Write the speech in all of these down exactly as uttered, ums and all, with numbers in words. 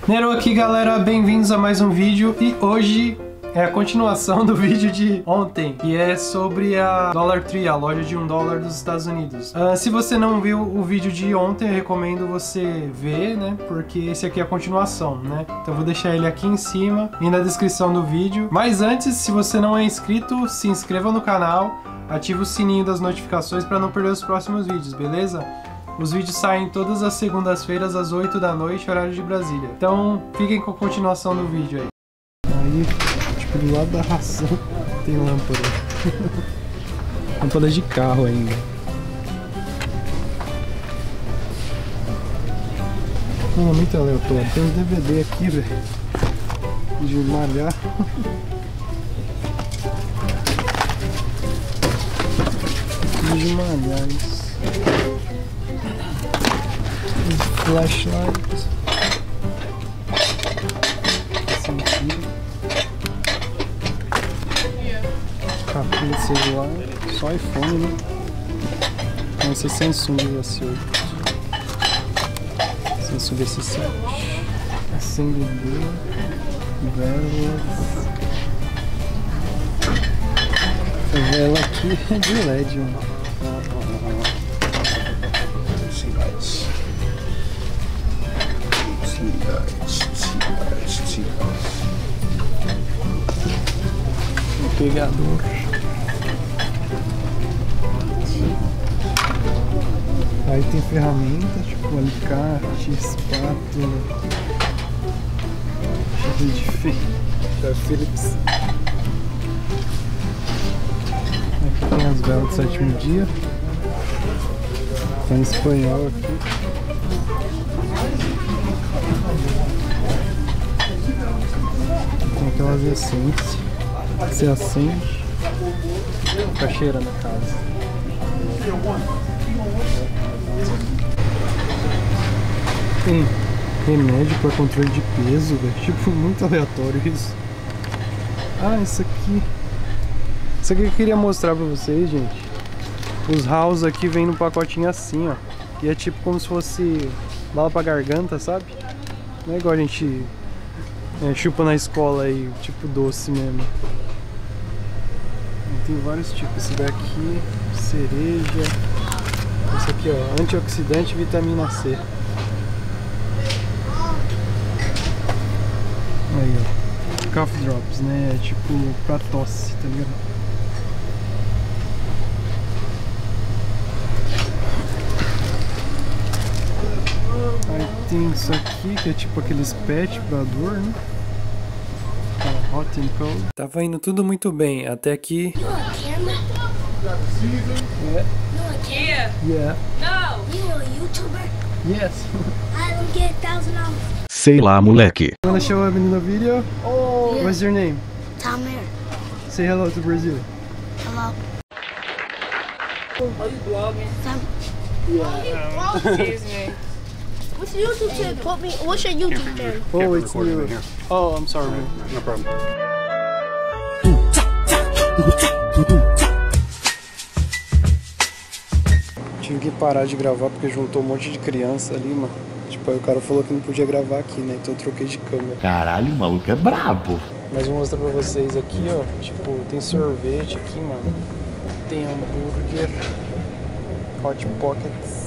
Nero aqui, galera, bem-vindos a mais um vídeo e hoje é a continuação do vídeo de ontem, que é sobre a Dollar Tree, a loja de um dólar dos Estados Unidos. Uh, se você não viu o vídeo de ontem, eu recomendo você ver, né, porque esse aqui é a continuação, né? Então eu vou deixar ele aqui em cima e na descrição do vídeo. Mas antes, se você não é inscrito, se inscreva no canal, ative o sininho das notificações para não perder os próximos vídeos, beleza? Os vídeos saem todas as segundas-feiras às oito da noite, horário de Brasília. Então, fiquem com a continuação do vídeo aí. Aí, tipo, do lado da ração tem lâmpada. Lâmpada de carro ainda. Não, muito aleatório. Tem uns D V D aqui, velho. De malhar. De malhar isso. Flashlight. Esse aqui. Capinha de celular. Só iPhone, né? Não, esse é Samsung S oito. Samsung S sete. Acendedor. Velas. Essa vela aqui é de L E D, mano. Um pegador. Aí tem ferramentas tipo alicate, espátula, chave de fio da Philips. Aqui tem as velas do sétimo dia. Tá em espanhol aqui. Tem aquelas essências que você acende pra cheirar na casa. Tem remédio para controle de peso, velho. Tipo, muito aleatório isso. Ah, isso aqui. Isso aqui que eu queria mostrar pra vocês, gente. Os house aqui vem no pacotinho assim, ó. E é tipo como se fosse bala pra garganta, sabe? Não é igual a gente é, chupa na escola aí, tipo doce mesmo. Tem vários tipos. Esse daqui, cereja. Esse aqui, ó, antioxidante e vitamina C. Aí, ó, cough drops, né? É tipo pra tosse, tá ligado? Aí tem isso aqui, que é tipo aqueles patch pra dor, né? Hot and cold. Tava indo tudo muito bem, até aqui. You a camera? Yeah. You a camera? Yeah. No. You a YouTuber? Yes. I don't get a thousand dollars. Sei lá, moleque. You wanna show up in the video? Oh. Yeah. What's your name? Tamir. Say hello to Brazil. Hello. Are you vlogging? Tam Yeah. Excuse me. What's your YouTube channel? Put me. What's your YouTube channel? Oh, it's new. Oh, I'm sorry. No problem. Tive que parar de gravar porque juntou um monte de criança ali, mano. Tipo, aí o cara falou que não podia gravar aqui, né? Então eu troquei de câmera. Caralho, o maluco é brabo. Mas vou mostrar pra vocês aqui, ó. Tipo, tem sorvete aqui, mano. Tem hambúrguer. Hot Pockets.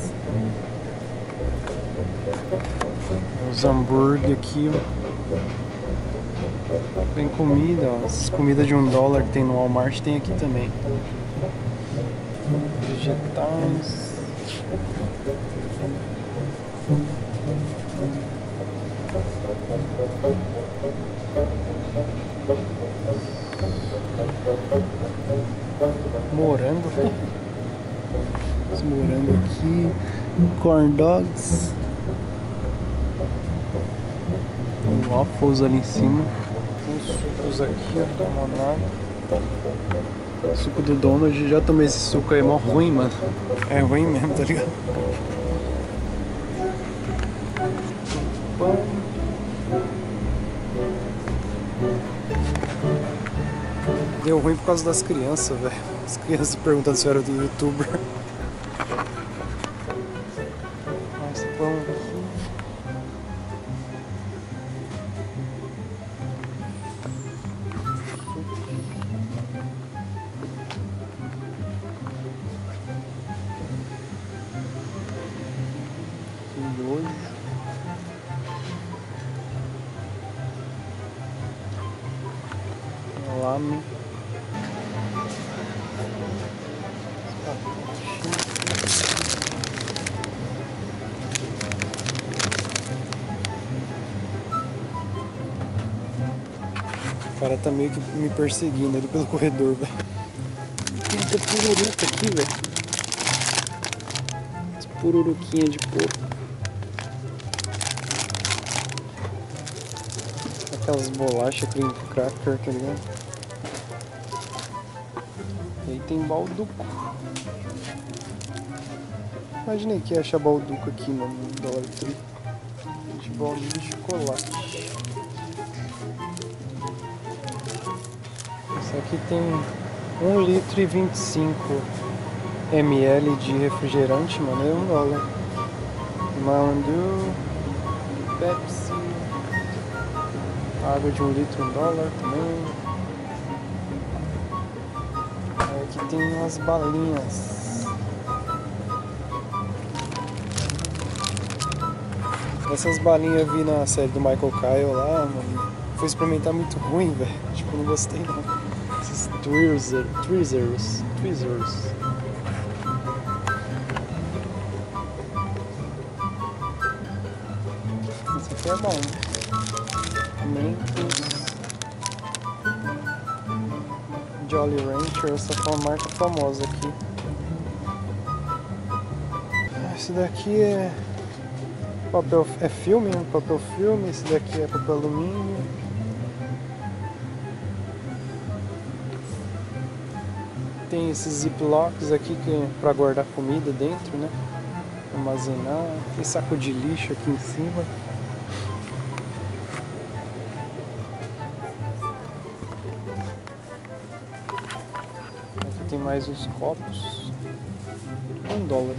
Os hambúrguer aqui, ó. Tem comida, ó. Essas comidas de um dólar que tem no Walmart tem aqui também. Vegetais. Morango. Os morango aqui. Corn dogs. Waffles ali em cima. Tem sucos aqui, ó. Limonada. Suco do Donald. Já tomei esse suco aí, é mó ruim, mano. É ruim mesmo, tá ligado? Pão. Deu ruim por causa das crianças, velho. As crianças perguntando se eu era do youtuber. Mais pão aqui. Lame. O cara tá meio que me perseguindo ali pelo corredor, velho. Tem muita pururuca aqui, velho. As pururuquinhas de porco. Aquelas bolachas cream cracker, tá ligado? E aí tem balduco. Imaginei que ia achar balduco aqui, mano, no Dollar Tree. De bolinho de chocolate. Isso aqui tem um litro e vinte e cinco mililitros de refrigerante, mano, é um dólar. Mountain Dew, Pepsi, água de um litro, um dólar também. Aí aqui tem umas balinhas. Essas balinhas eu vi na série do Michael Kyle lá, mano. Fui experimentar, muito ruim, velho. Tipo, não gostei não. Esses Twizzlers, Twizzlers, Twizzlers. Esse aqui é bom. Mentos. Jolly Rancher, essa foi uma marca famosa aqui. Esse daqui é papel, é filme, papel filme. Esse daqui é papel alumínio. Tem esses ziplocs aqui que é para guardar comida dentro, né? Armazenar. Tem saco de lixo aqui em cima. Aqui tem mais uns copos. Um dólar.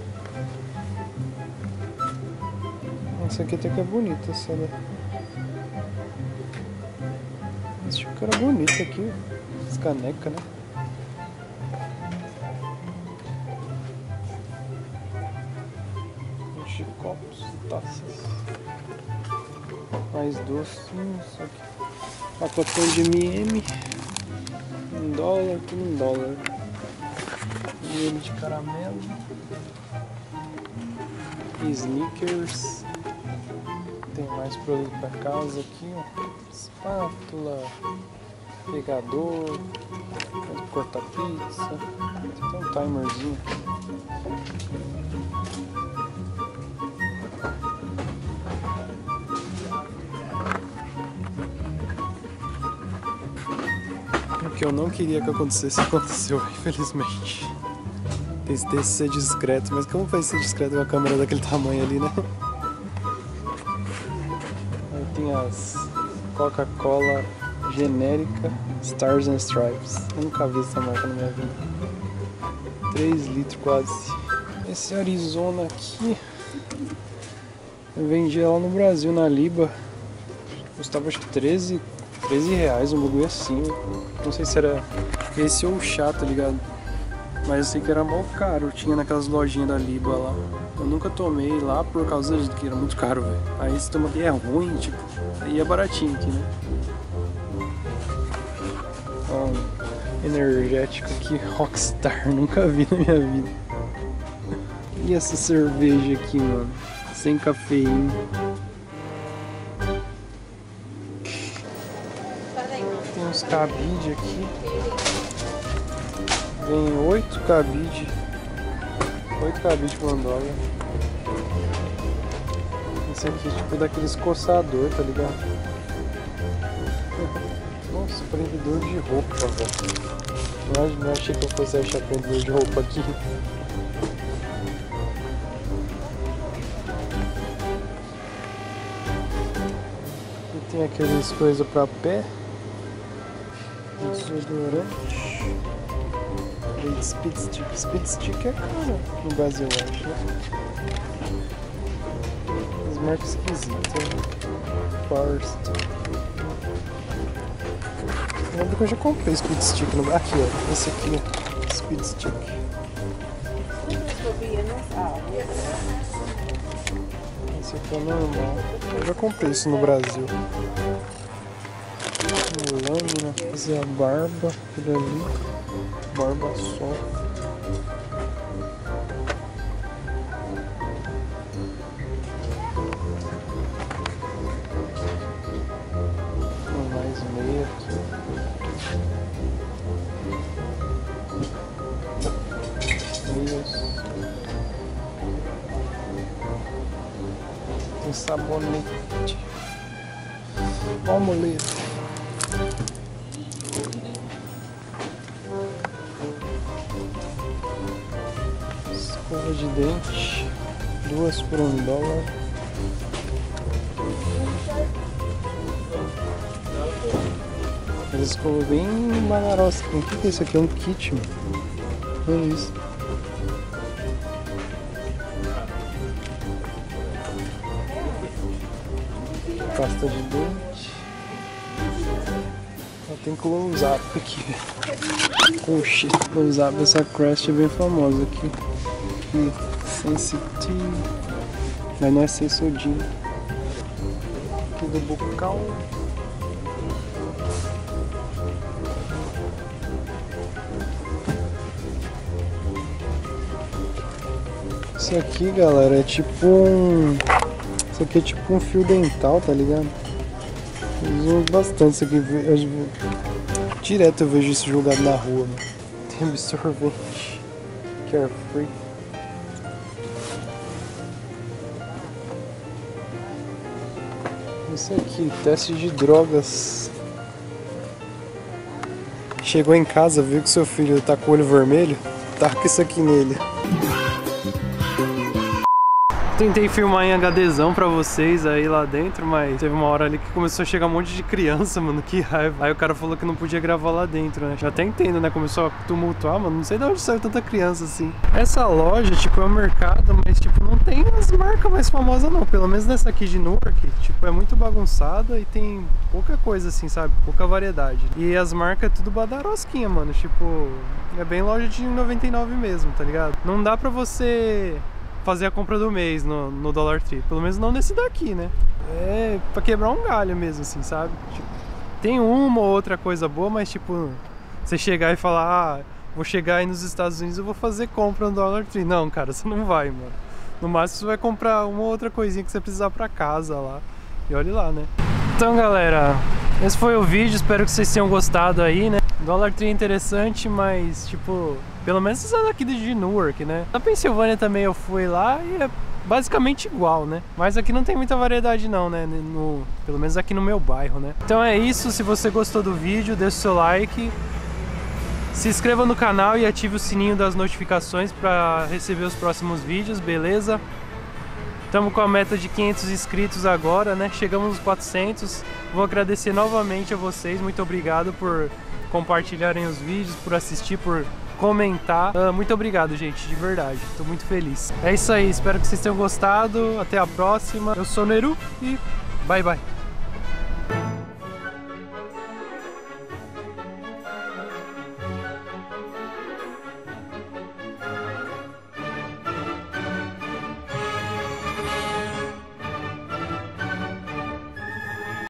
Essa aqui até que é bonita, essa daí. Essa xícara bonita aqui. Essa caneca, né? De copos e taças. Mais docinhos aqui. Pacotão de M e M. Um dólar, tudo um dólar. M e M de caramelo. E Snickers. Tem mais produto para casa aqui, ó. Espátula, pegador, cortar pizza. Tem um timerzinho. O que eu não queria que acontecesse, aconteceu, infelizmente. Tentei ser discreto, mas como vai ser discreto uma câmera daquele tamanho ali, né? Aí tem as Coca-Cola genérica Stars and Stripes. Nunca vi essa marca na minha vida. três litros quase. Esse Arizona aqui, eu vendi ela no Brasil, na Liba. Custava acho que treze reais, um bagulho assim. Não sei se era esse ou o chá, tá ligado? Mas eu sei que era mal caro, tinha naquelas lojinhas da Liba lá. Eu nunca tomei lá por causa de que era muito caro, velho. Aí esse toma aqui é ruim, tipo, aí é baratinho aqui, né? Ó, um energético aqui, Rockstar, nunca vi na minha vida. E essa cerveja aqui, mano, sem cafeína. Tem uns cabide aqui. Vem oito cabide. oito cabide por um dólar. Esse aqui tipo daqueles coçador, tá ligado? Nossa, prendedor de roupa, velho. Não achei que eu fosse achar prendedor de roupa aqui. E tem aqueles coisas pra pé. Desodorante. Speed Stick. Speed Stick é caro no Brasil, eu acho, né? As marcas esquisitas, né? Forst. Eu lembro que eu já comprei Speed Stick no... Aqui, ó. Esse aqui, ó. Speed Stick. Esse aqui é normal. Eu já comprei isso no Brasil. Lâmina, fazer a barba, aquilo ali, barba só. Mais meia aqui. Meias. Tem sabonete. Ó, muleta. Escova de dente, duas por um dólar. Essa escova bem banarosa. O que que é isso aqui? É um kit, mano. Olha isso. Pasta de dente. Ó, tem close-up aqui. Oxi, close-up, essa Crest é bem famosa aqui. Aqui, Sensitive. Mas não é Sensodinho. Aqui do bocal. Isso aqui, galera, é tipo um... Isso aqui é tipo um fio dental, tá ligado? Eu uso bastante isso aqui. Eu... Direto eu vejo isso jogado na rua, mano. Tem absorvente. Carefree. Isso aqui, teste de drogas. Chegou em casa, viu que seu filho tá com o olho vermelho? Taca isso aqui nele. Tentei filmar em HDzão pra vocês aí lá dentro, mas teve uma hora ali que começou a chegar um monte de criança, mano, que raiva. Aí o cara falou que não podia gravar lá dentro, né? Já até entendo, né? Começou a tumultuar, mano, não sei de onde saiu tanta criança assim. Essa loja, tipo, é um mercado, mas, tipo, não tem as marcas mais famosas não. Pelo menos nessa aqui de Newark, tipo, é muito bagunçada e tem pouca coisa assim, sabe? Pouca variedade. E as marcas é tudo badarosquinha, mano, tipo, é bem loja de noventa e nove mesmo, tá ligado? Não dá pra você... fazer a compra do mês no, no Dollar Tree, pelo menos não nesse daqui, né? É pra quebrar um galho mesmo, assim, sabe? Tipo, tem uma ou outra coisa boa, mas tipo, você chegar e falar, ah, vou chegar aí nos Estados Unidos e eu vou fazer compra no Dollar Tree. Não, cara, você não vai, mano. No máximo você vai comprar uma ou outra coisinha que você precisar pra casa lá. E olhe lá, né? Então, galera, esse foi o vídeo, espero que vocês tenham gostado aí, né? Dollar Tree é interessante, mas tipo, pelo menos essa daqui de Newark, né? Na Pensilvânia também eu fui lá e é basicamente igual, né? Mas aqui não tem muita variedade não, né? No, pelo menos aqui no meu bairro, né? Então é isso, se você gostou do vídeo, deixa o seu like, se inscreva no canal e ative o sininho das notificações para receber os próximos vídeos, beleza? Estamos com a meta de quinhentos inscritos agora, né? Chegamos nos quatrocentos. Vou agradecer novamente a vocês, muito obrigado por compartilharem os vídeos, por assistir, por comentar. Uh, muito obrigado, gente, de verdade. Tô muito feliz. É isso aí, espero que vocês tenham gostado. Até a próxima. Eu sou o Neru e bye bye.